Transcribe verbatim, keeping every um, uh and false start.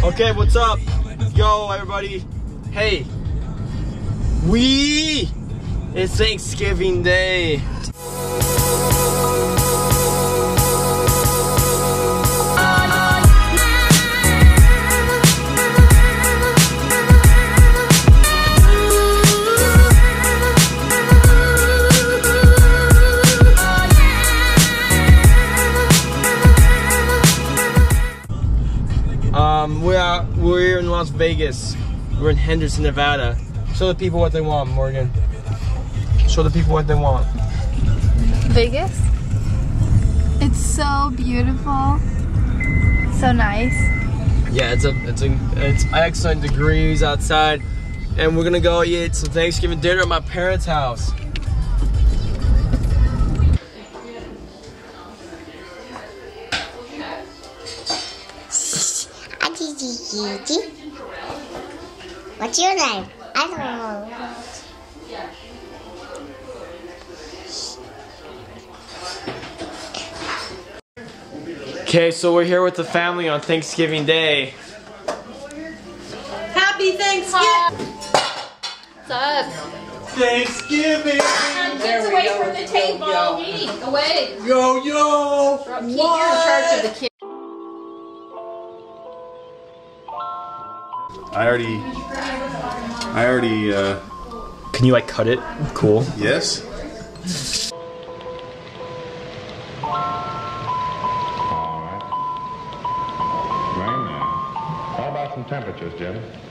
Okay, what's up? Yo, everybody. Hey, we, it's Thanksgiving Day. Um, we are, we're in Las Vegas. We're in Henderson, Nevada. Show the people what they want, Morgan. Show the people what they want. Vegas? It's so beautiful. So nice. Yeah, it's a, it's a, it's excellent degrees outside, and we're gonna go eat some Thanksgiving dinner at my parents' house. What's your name? I don't know. Okay, so we're here with the family on Thanksgiving Day. Happy Thanksgiving! What's up? Thanksgiving! Kids away from the table. Me, away. Yo, yo! Keith, you're in charge of the kids. I already, I already, uh... Can you like cut it? Cool. Yes? Alright. Right now. How about some temperatures, Jim?